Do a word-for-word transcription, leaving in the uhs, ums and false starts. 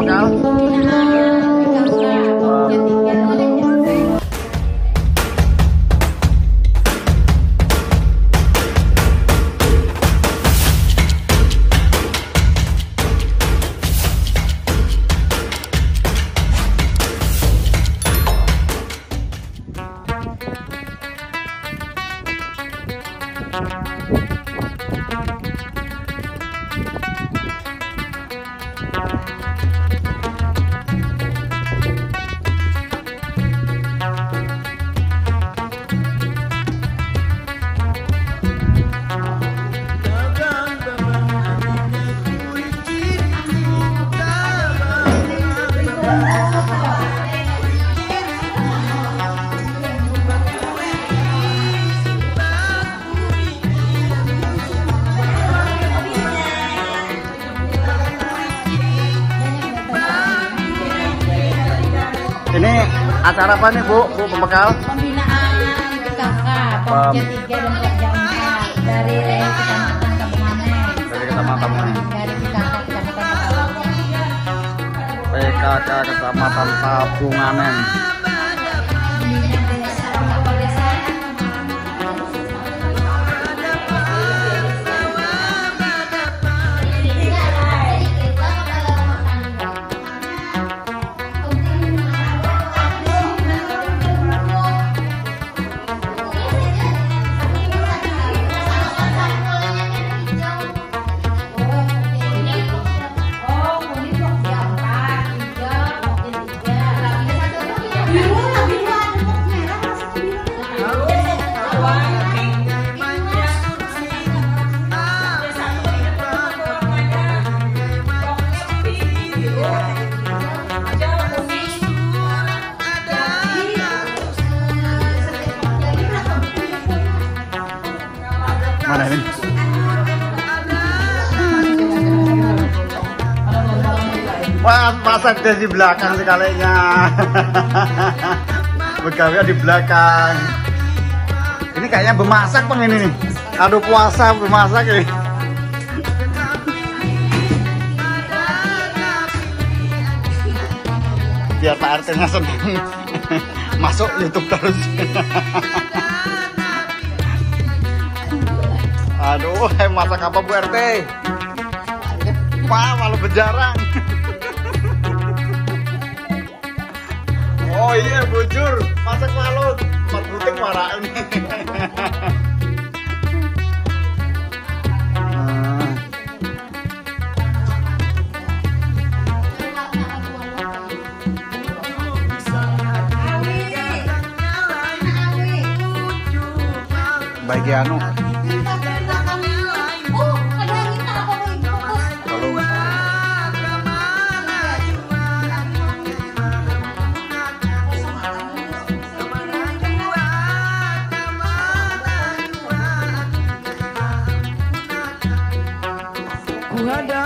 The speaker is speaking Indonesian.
bakal? Ini acara apa nih Bu? Bu pembekal? Pembinaan P K K Pokja tiga dan Pokja empat dari Kecamatan Kabupaten. Dari Kecamatan mana? Dari P K K Kecamatan Kabupaten. P K K Kecamatan Tabunganen. Mana ini? Wah, masak di belakang sekalinya. Begalnya di belakang. Ini kayaknya bemasak Bang ini nih. Aduh puasa bemasak ini. Biar Pak R T-nya senang. Masuk YouTube terus. Aduh, masak apa Bu R T? Wah, malu bejarang. Oh iya, bujur, masak malu. Empat butik marah ini. Bagi anu. Ku ada